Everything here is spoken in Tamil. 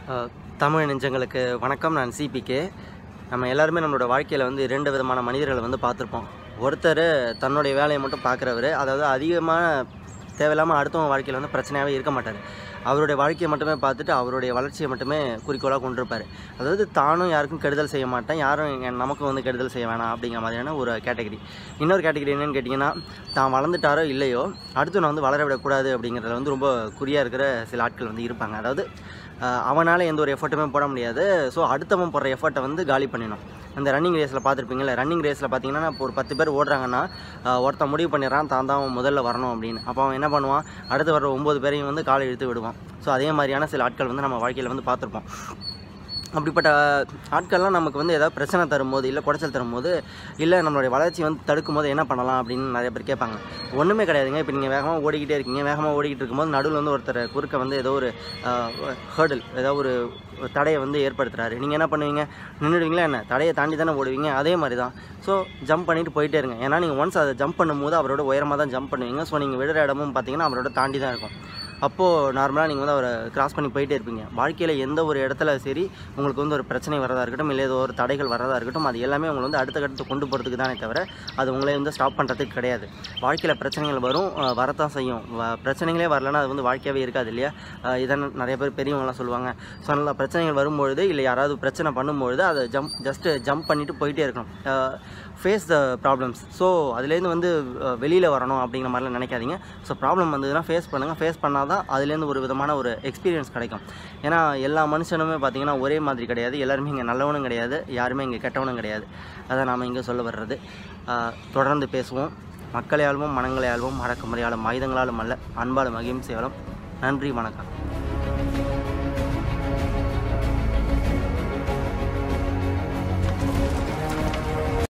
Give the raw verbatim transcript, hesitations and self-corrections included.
தமிழ் நெஞ்சங்களுக்கு வணக்கம். நான் C P K. நம்ம எல்லாருமே நம்மளோட வாழ்க்கையில் வந்து இரண்டு விதமான மனிதர்களை வந்து பார்த்துருப்போம். ஒருத்தர் தன்னுடைய வேலையை மட்டும் பார்க்குறவர், அதாவது அதிகமான தேவையில்லாமல் அடுத்தவங்க வாழ்க்கையில் வந்து பிரச்சனையாகவே இருக்க மாட்டார். அவருடைய வாழ்க்கையை மட்டுமே பார்த்துட்டு அவருடைய வளர்ச்சியை மட்டுமே குறிக்கோளாக கொண்டிருப்பார். அதாவது தானும் யாருக்கும் கெடுதல் செய்ய மாட்டேன், யாரும் நமக்கும் வந்து கெடுதல் செய்ய வேணாம் அப்படிங்கிற மாதிரியான ஒரு கேட்டகரி. இன்னொரு கேட்டகரி என்னென்னு கேட்டிங்கன்னா, தான் வளர்ந்துட்டாரோ இல்லையோ அடுத்து நான் வந்து வளர விடக்கூடாது அப்படிங்கிறதுல வந்து ரொம்ப குறியாக இருக்கிற சில ஆட்கள் வந்து இருப்பாங்க. அதாவது அவனால் எந்த ஒரு எஃபர்ட்டுமே போட முடியாது. ஸோ அடுத்தவன் போடுற எஃபர்ட்டை வந்து காலி பண்ணிடணும். இந்த ரன்னிங் ரேஸில் பார்த்துருப்பீங்களா, ரன்னிங் ரேஸில் பார்த்தீங்கன்னா இப்போ ஒரு பத்து பேர் ஓடுறாங்கன்னா ஒருத்தன் முடிவு பண்ணிடுறான் தான் தான் முதல்ல வரணும் அப்படின்னு. அப்போ அவன் என்ன பண்ணுவான், அடுத்து வர ஒம்பது பேரையும் வந்து காலை இழுத்து விடுவான். ஸோ அதே மாதிரியான சில ஆட்கள் வந்து நம்ம வாழ்க்கையில் வந்து பார்த்துருப்போம். அப்படிப்பட்ட ஆட்கள்லாம் நமக்கு வந்து ஏதாவது பிரச்சனை தரும்போது, இல்லை குடைச்சல் தரும்போது, இல்லை நம்மளுடைய வளர்ச்சி வந்து தடுக்கும் போது என்ன பண்ணலாம் அப்படின்னு நிறைய பேர் கேட்பாங்க. ஒன்றுமே கிடையாதுங்க. இப்போ நீங்கள் வேகமாக ஓடிக்கிட்டே இருக்கீங்க, வேகமாக ஓடிக்கிட்டு இருக்கும்போது நடுவில் வந்து ஒருத்தர் குறுக்க வந்து ஏதோ ஒரு ஹேர்டில், ஏதோ ஒரு தடையை வந்து ஏற்படுத்துகிறாரு. நீங்கள் என்ன பண்ணுவீங்க, நின்றுடுவீங்களா என்ன? தடையை தாண்டி தானே ஓடுவீங்க. அதே மாதிரி தான். ஸோ ஜம்ப் பண்ணிவிட்டு போயிட்டே இருங்க. ஏன்னா நீங்கள் ஒன்ஸ் அதை ஜம்ப் பண்ணும்போது அவரோட உயரமாக தான் ஜம்ப் பண்ணுவீங்க. ஸோ நீங்கள் விடுற இடமும் பார்த்தீங்கன்னா அவரோட தாண்டி தான் இருக்கும். அப்போது நார்மலாக நீங்கள் வந்து அவரை கிராஸ் பண்ணி போயிட்டே இருப்பீங்க. வாழ்க்கையில் எந்த ஒரு இடத்துல சரி உங்களுக்கு வந்து ஒரு பிரச்சனை வரதா இருக்கட்டும், இல்லை ஏதோ ஒரு தடைகள் வரதா இருக்கட்டும், அது எல்லாமே உங்களை வந்து அடுத்த கட்டத்துக்கு கொண்டு போகிறதுக்கு தானே தவிர அது உங்களை வந்து ஸ்டாப் பண்ணுறதுக்கு கிடையாது. வாழ்க்கையில் பிரச்சனைகள் வரும், வரத்தான் செய்யும். பிரச்சனைகளே வரலன்னா அது வந்து வாழ்க்கையாகவே இருக்காது இல்லையா? இதை நிறைய பேர் பெரியவங்களாம் சொல்லுவாங்க. ஸோ அதனால் பிரச்சனைகள் வரும்பொழுது, இல்லை யாராவது பிரச்சனை பண்ணும்பொழுது அதை ஜம்ப் ஜஸ்ட்டு ஜம்ப் பண்ணிவிட்டு போயிட்டே இருக்கணும். Face the problems. ஸோ அதுலேருந்து வந்து வெளியில் வரணும் அப்படிங்கிற மாதிரிலாம் நினைக்காதீங்க. ஸோ ப்ராப்ளம் வந்ததுன்னா ஃபேஸ் பண்ணுங்கள். ஃபேஸ் பண்ணால் தான் அதுலேருந்து ஒரு விதமான ஒரு எக்ஸ்பீரியன்ஸ் கிடைக்கும். ஏன்னா எல்லா மனுஷனுமே பார்த்திங்கன்னா ஒரே மாதிரி கிடையாது. எல்லாருமே இங்கே நல்லவனும் கிடையாது, யாருமே இங்கே கெட்டவனும் கிடையாது. அதை நாம் இங்கே சொல்ல வர்றது. தொடர்ந்து பேசுவோம். மக்களை ஆள்வோம், மனங்களை ஆள்வோம், அடக்குமுறையாலும் ஆயுதங்களாலும் அல்ல, அன்பாலும் அகிம்சையாலும். நன்றி, வணக்கம்.